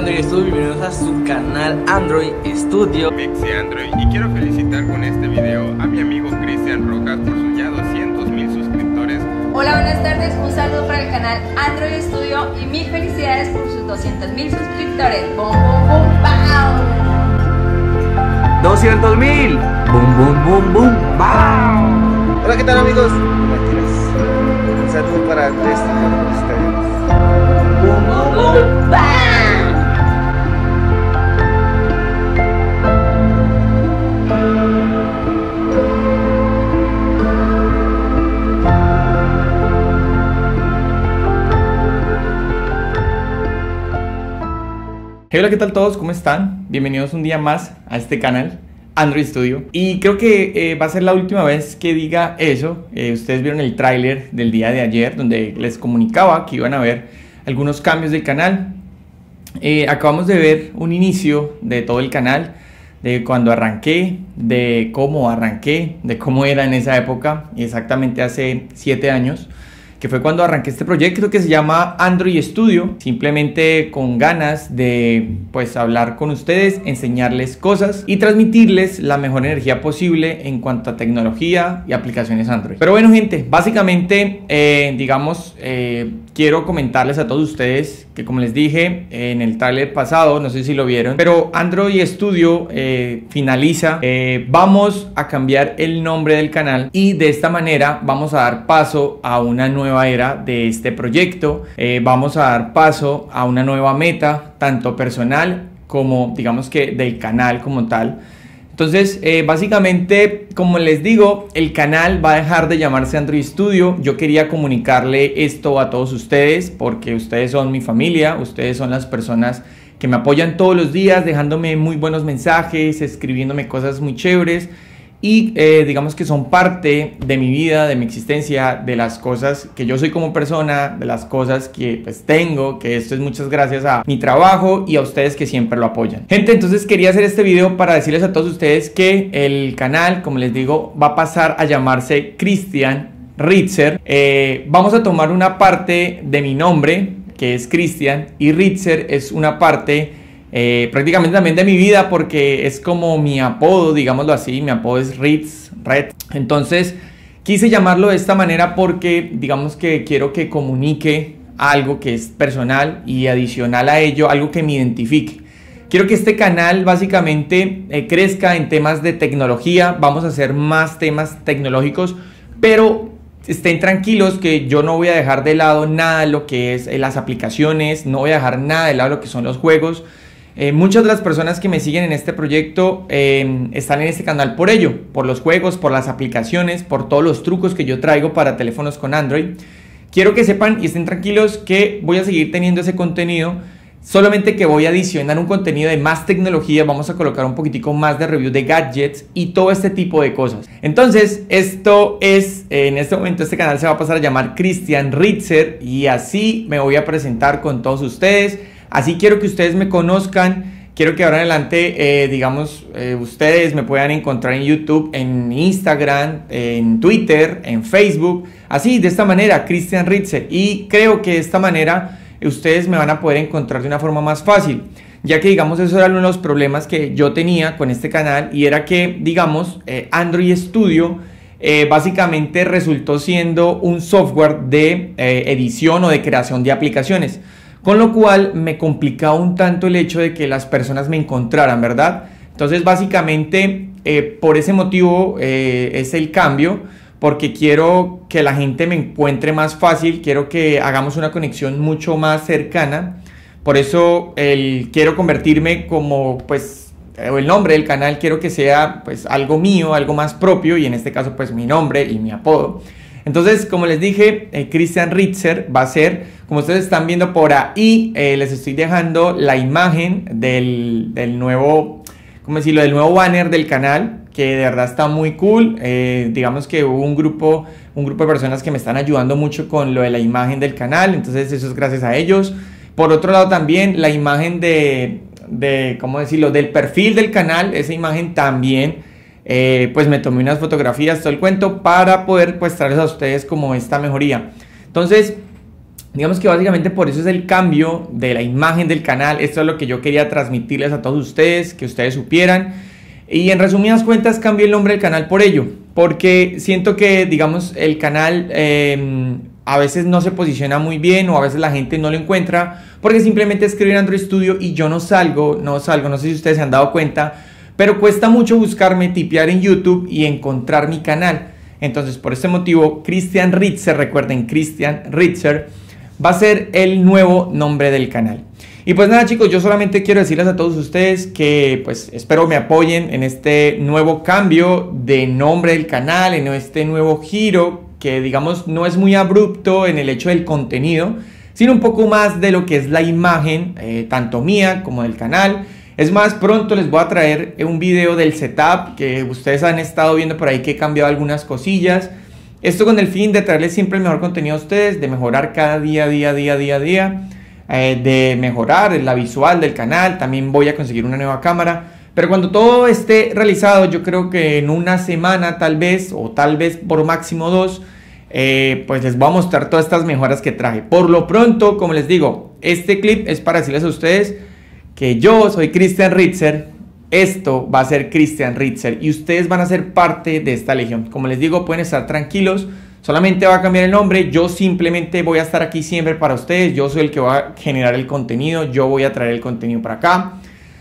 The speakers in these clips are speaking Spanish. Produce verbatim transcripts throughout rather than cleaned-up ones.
Android Studio, bienvenidos a su canal Android Studio Pixie Android, y quiero felicitar con este video a mi amigo Cristian Rojas por sus ya doscientos mil suscriptores. Hola, buenas tardes, un saludo para el canal Android Studio y mil felicidades por sus doscientos mil suscriptores. ¡Bum, bum, bum, bam! doscientos mil. Boom, boom, boom, boom, bam. Hola, ¿qué tal, amigos? Un saludo para Andrés, con ustedes. ¡Bum, bum, bum, bam! Hey, hola, ¿qué tal todos? ¿Cómo están? Bienvenidos un día más a este canal Android Studio. Y creo que eh, va a ser la última vez que diga eso. Eh, ustedes vieron el tráiler del día de ayer donde les comunicaba que iban a ver algunos cambios del canal. Eh, acabamos de ver un inicio de todo el canal, de cuando arranqué, de cómo arranqué, de cómo era en esa época, exactamente hace siete años. Que fue cuando arranqué este proyecto que se llama Android Studio, simplemente con ganas de pues hablar con ustedes, enseñarles cosas y transmitirles la mejor energía posible en cuanto a tecnología y aplicaciones Android. Pero bueno, gente, básicamente eh, digamos eh, quiero comentarles a todos ustedes que, como les dije en el tráiler pasado, no sé si lo vieron, pero Android Studio eh, finaliza. Eh, vamos a cambiar el nombre del canal y de esta manera vamos a dar paso a una nueva era de este proyecto. Eh, vamos a dar paso a una nueva meta, tanto personal como digamos que del canal como tal. Entonces eh, básicamente, como les digo, el canal va a dejar de llamarse Android Studio. Yo quería comunicarle esto a todos ustedes porque ustedes son mi familia, ustedes son las personas que me apoyan todos los días, dejándome muy buenos mensajes, escribiéndome cosas muy chéveres. Y eh, digamos que son parte de mi vida, de mi existencia, de las cosas que yo soy como persona, de las cosas que pues tengo, que esto es muchas gracias a mi trabajo y a ustedes que siempre lo apoyan. Gente, entonces quería hacer este video para decirles a todos ustedes que el canal, como les digo, va a pasar a llamarse Cristian Ritzer. Eh, vamos a tomar una parte de mi nombre, que es Cristian, y Ritzer es una parte Eh, prácticamente también de mi vida porque es como mi apodo, digámoslo así. Mi apodo es Ritz, Red. Entonces quise llamarlo de esta manera porque digamos que quiero que comunique algo que es personal y adicional a ello, algo que me identifique. Quiero que este canal básicamente eh, crezca en temas de tecnología. Vamos a hacer más temas tecnológicos, pero estén tranquilos que yo no voy a dejar de lado nada de lo que es eh, las aplicaciones. No voy a dejar nada de lado lo que son los juegos. Eh, muchas de las personas que me siguen en este proyecto eh, están en este canal por ello, por los juegos, por las aplicaciones, por todos los trucos que yo traigo para teléfonos con Android. Quiero que sepan y estén tranquilos que voy a seguir teniendo ese contenido, solamente que voy a adicionar un contenido de más tecnología. Vamos a colocar un poquitico más de review de gadgets y todo este tipo de cosas. Entonces esto es, eh, en este momento este canal se va a pasar a llamar Cristian Ritzer y así me voy a presentar con todos ustedes. Así quiero que ustedes me conozcan, quiero que ahora en adelante, eh, digamos, eh, ustedes me puedan encontrar en YouTube, en Instagram, en Twitter, en Facebook, así, de esta manera, Cristian Ritzer. Y creo que de esta manera ustedes me van a poder encontrar de una forma más fácil, ya que, digamos, eso era uno de los problemas que yo tenía con este canal y era que, digamos, eh, Android Studio eh, básicamente resultó siendo un software de eh, edición o de creación de aplicaciones. Con lo cual me complicaba un tanto el hecho de que las personas me encontraran, ¿verdad? Entonces básicamente eh, por ese motivo eh, es el cambio, porque quiero que la gente me encuentre más fácil, quiero que hagamos una conexión mucho más cercana. Por eso el, quiero convertirme como pues el nombre del canal, quiero que sea pues algo mío, algo más propio, y en este caso pues mi nombre y mi apodo. Entonces, como les dije, eh, Cristian Ritzer va a ser, como ustedes están viendo por ahí, eh, les estoy dejando la imagen del, del nuevo, ¿cómo decirlo? Del nuevo banner del canal, que de verdad está muy cool. Eh, digamos que hubo un grupo, un grupo de personas que me están ayudando mucho con lo de la imagen del canal, entonces eso es gracias a ellos. Por otro lado también la imagen de, de ¿cómo decirlo? Del perfil del canal, esa imagen también. Eh, pues me tomé unas fotografías, todo el cuento, para poder pues traerles a ustedes como esta mejoría. Entonces Digamos que básicamente por eso es el cambio de la imagen del canal. Esto es lo que yo quería transmitirles a todos ustedes, que ustedes supieran. Y en resumidas cuentas cambié el nombre del canal por ello, porque siento que, digamos, el canal eh, a veces no se posiciona muy bien, o a veces la gente no lo encuentra, porque simplemente escriben Android Studio y yo no salgo, no salgo, no sé si ustedes se han dado cuenta, pero cuesta mucho buscarme, tipear en YouTube y encontrar mi canal. Entonces, por este motivo, Christian Ritzer, recuerden, Christian Ritzer, va a ser el nuevo nombre del canal. Y pues nada, chicos, yo solamente quiero decirles a todos ustedes que pues espero me apoyen en este nuevo cambio de nombre del canal, en este nuevo giro que, digamos, no es muy abrupto en el hecho del contenido, sino un poco más de lo que es la imagen, eh, tanto mía como del canal. Es más, pronto les voy a traer un video del setup que ustedes han estado viendo por ahí, que he cambiado algunas cosillas. Esto con el fin de traerles siempre el mejor contenido a ustedes, de mejorar cada día, día, día, día, día. Eh, de mejorar la visual del canal. También voy a conseguir una nueva cámara, pero cuando todo esté realizado, yo creo que en una semana tal vez, o tal vez por máximo dos, eh, pues les voy a mostrar todas estas mejoras que traje. Por lo pronto, como les digo, este clip es para decirles a ustedes que yo soy Christian Ritzer, esto va a ser Christian Ritzer y ustedes van a ser parte de esta legión. Como les digo, pueden estar tranquilos. Solamente va a cambiar el nombre, yo simplemente voy a estar aquí siempre para ustedes, yo soy el que va a generar el contenido, yo voy a traer el contenido para acá.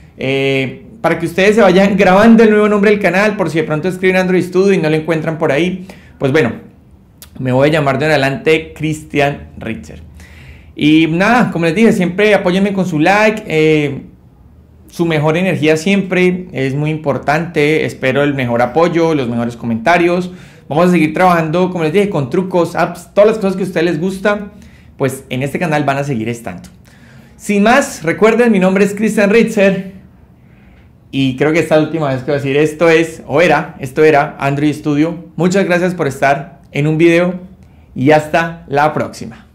Eh, para que ustedes se vayan grabando el nuevo nombre del canal, por si de pronto escriben Android Studio y no lo encuentran por ahí, pues bueno, me voy a llamar de en adelante Christian Ritzer. Y nada, como les dije, siempre apóyenme con su like, eh, su mejor energía siempre es muy importante, espero el mejor apoyo, los mejores comentarios. Vamos a seguir trabajando, como les dije, con trucos, apps, todas las cosas que a ustedes les gustan, pues en este canal van a seguir estando. Sin más, recuerden, mi nombre es Christian Ritzer y creo que esta última vez que voy a decir esto es, o era, esto era Android Studio. Muchas gracias por estar en un video y hasta la próxima.